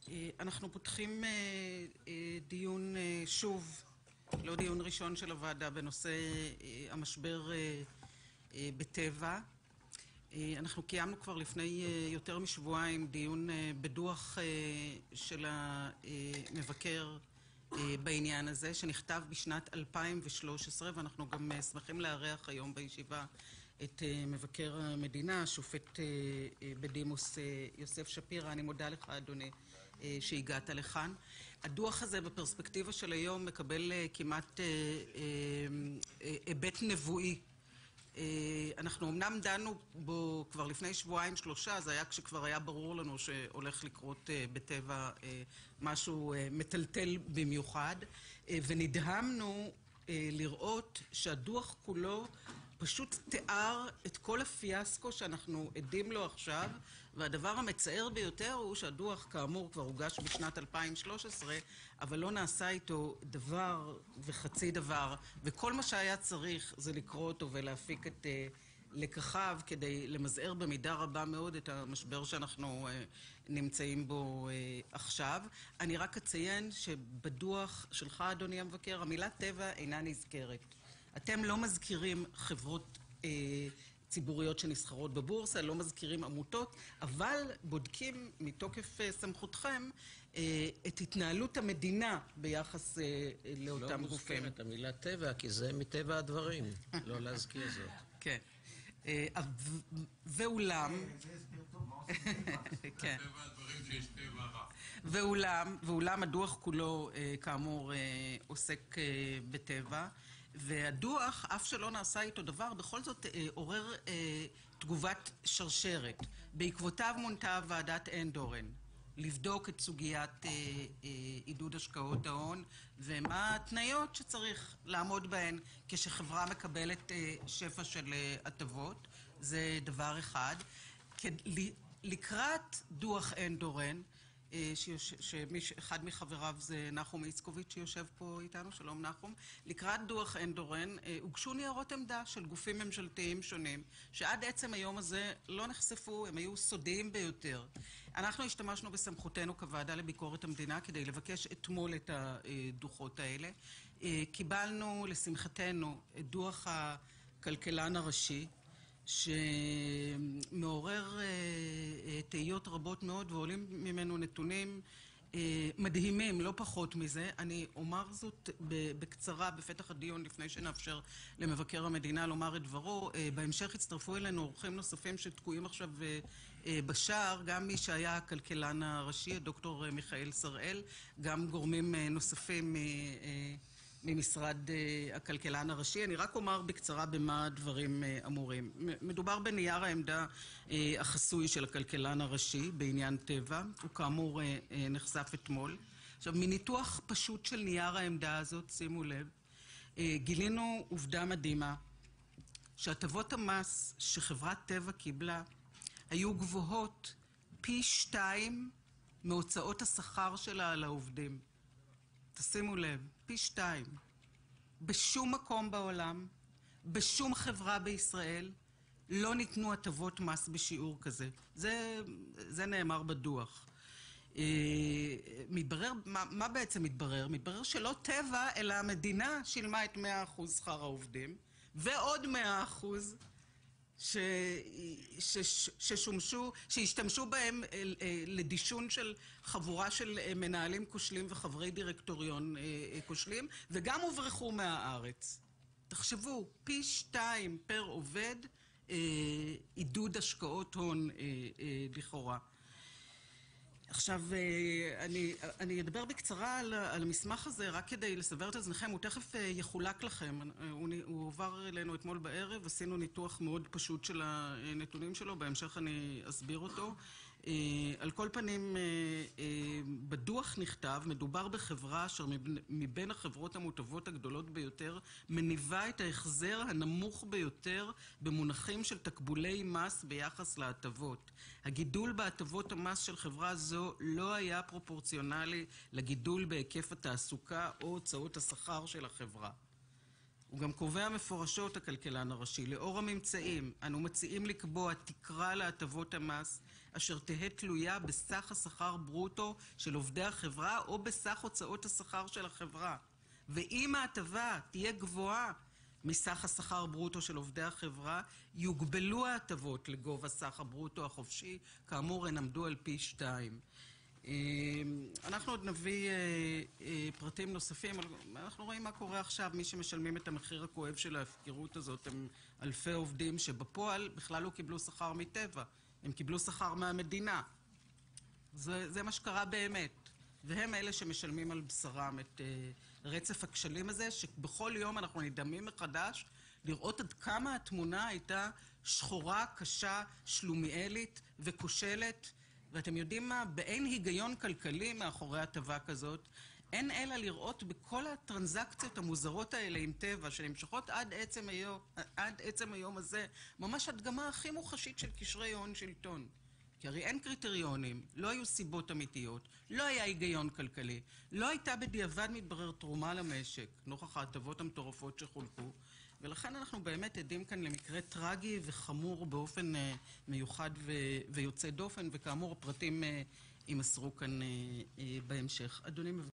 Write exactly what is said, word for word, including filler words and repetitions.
אנחנו פותחים דיון שוב, לא דיון ראשון של הוועדה, בנושא המשבר בטבע. אנחנו קיימנו כבר לפני יותר משבועיים דיון בדוח של המבקר בעניין הזה, שנכתב בשנת אלפיים ושלוש עשרה, ואנחנו גם שמחים לארח היום בישיבה את מבקר המדינה, השופט בדימוס יוסף שפירא. אני מודה לך, אדוני, שהגעת לכאן. הדוח הזה בפרספקטיבה של היום מקבל כמעט היבט נבואי. אנחנו אמנם דנו בו כבר לפני שבועיים שלושה, זה היה כשכבר היה ברור לנו שהולך לקרות בטבע משהו מטלטל במיוחד, ונדהמנו לראות שהדוח כולו פשוט תיאר את כל הפיאסקו שאנחנו עדים לו עכשיו, והדבר המצער ביותר הוא שהדוח כאמור כבר הוגש בשנת אלפיים ושלוש עשרה, אבל לא נעשה איתו דבר וחצי דבר, וכל מה שהיה צריך זה לקרוא אותו ולהפיק את לקחיו כדי למזער במידה רבה מאוד את המשבר שאנחנו נמצאים בו עכשיו. אני רק אציין שבדוח שלך, אדוני המבקר, המילה טבע אינה נזכרת. אתם לא מזכירים חברות אה, ציבוריות שנסחרות בבורסה, לא מזכירים עמותות, אבל בודקים מתוקף אה, סמכותכם אה, את התנהלות המדינה ביחס אה, לאותם לא גופים. לא מזכיר את המילה טבע, כי זה מטבע הדברים, לא להזכיר זאת. כן. אה, ואולם, כן. טבע הדברים שיש טבע רע. ואולם, ואולם הדוח כולו אה, כאמור אה, עוסק אה, בטבע, והדוח, אף שלא נעשה איתו דבר, בכל זאת אה, עורר אה, תגובת שרשרת. בעקבותיו מונתה ועדת אנדורן לבדוק את סוגיית אה, אה, עידוד השקעות ההון, ומה התניות שצריך לעמוד בהן כשחברה מקבלת אה, שפע של אה, הטבות. זה דבר אחד. כד, לקראת דוח אנדורן, שאחד מחבריו זה נחום איצקוביץ' שיושב פה איתנו, שלום נחום, לקראת דוח אנדורן הוגשו ניירות עמדה של גופים ממשלתיים שונים, שעד עצם היום הזה לא נחשפו, הם היו סודיים ביותר. אנחנו השתמשנו בסמכותנו כוועדה לביקורת המדינה כדי לבקש אתמול את הדוחות האלה. קיבלנו לשמחתנו את דוח הכלכלן הראשי, שמעורר תהיות רבות מאוד, ועולים ממנו נתונים מדהימים, לא פחות מזה. אני אומר זאת בקצרה בפתח הדיון לפני שנאפשר למבקר המדינה לומר את דברו. בהמשך הצטרפו אלינו אורחים נוספים שתקועים עכשיו בשער, גם מי שהיה הכלכלן הראשי, הדוקטור מיכאל שראל, גם גורמים נוספים ממשרד הכלכלן הראשי. אני רק אומר בקצרה במה הדברים אמורים. מדובר בנייר העמדה החסוי של הכלכלן הראשי בעניין טבע, הוא כאמור נחשף אתמול. עכשיו, מניתוח פשוט של נייר העמדה הזאת, שימו לב, גילינו עובדה מדהימה, שהטבות המס שחברת טבע קיבלה היו גבוהות פי שתיים מהוצאות השכר שלה על העובדים. תשימו לב, פי שתיים. בשום מקום בעולם, בשום חברה בישראל, לא ניתנו הטבות מס בשיעור כזה. זה, זה נאמר בדוח. מתברר, מה, מה בעצם מתברר? מתברר שלא טבע, אלא המדינה שילמה את מאה אחוז שכר העובדים, ועוד מאה אחוז ש... ש... ששומשו, שהשתמשו בהם לדישון של חבורה של מנהלים כושלים וחברי דירקטוריון כושלים, וגם הוברחו מהארץ. תחשבו, פי שתיים פר עובד עידוד השקעות הון לכאורה. עכשיו, אני, אני אדבר בקצרה על, על המסמך הזה, רק כדי לסבר את אוזניכם. הוא תכף יחולק לכם. הוא, הוא עובר אלינו אתמול בערב, עשינו ניתוח מאוד פשוט של הנתונים שלו, בהמשך אני אסביר אותו. על כל פנים, בדוח נכתב, מדובר בחברה אשר מבין החברות המוטבות הגדולות ביותר, מניבה את ההחזר הנמוך ביותר במונחים של תקבולי מס ביחס להטבות. הגידול בהטבות המס של חברה זו לא היה פרופורציונלי לגידול בהיקף התעסוקה או הוצאות השכר של החברה. הוא גם קובע מפורשות, הכלכלן הראשי, לאור הממצאים, אנו מציעים לקבוע תקרה להטבות המס אשר תהא תלויה בסך השכר ברוטו של עובדי החברה או בסך הוצאות השכר של החברה. ואם ההטבה תהיה גבוהה מסך השכר ברוטו של עובדי החברה, יוגבלו ההטבות לגובה סך הברוטו החופשי, כאמור הן עמדו על פי שתיים. אנחנו עוד נביא פרטים נוספים, אנחנו רואים מה קורה עכשיו. מי שמשלמים את המחיר הכואב של ההפקרות הזאת הם אלפי עובדים שבפועל בכלל לא קיבלו שכר מטבע, הם קיבלו שכר מהמדינה. זה, זה מה שקרה באמת, והם אלה שמשלמים על בשרם את רצף הכשלים הזה, שבכל יום אנחנו נדהמים מחדש לראות עד כמה התמונה הייתה שחורה, קשה, שלומיאלית וכושלת. ואתם יודעים מה? באין היגיון כלכלי מאחורי הטבה כזאת, אין אלא לראות בכל הטרנזקציות המוזרות האלה עם טבע, שנמשכות עד עצם היום, עד עצם היום הזה, ממש הדגמה הכי מוחשית של קשרי הון שלטון. כי הרי אין קריטריונים, לא היו סיבות אמיתיות, לא היה היגיון כלכלי, לא הייתה בדיעבד מתברר תרומה למשק, נוכח ההטבות המטורפות שחולקו, ולכן אנחנו באמת עדים כאן למקרה טרגי וחמור באופן uh, מיוחד ו- ויוצא דופן, וכאמור הפרטים uh, יימסרו כאן uh, uh, בהמשך. אדוני מבקש.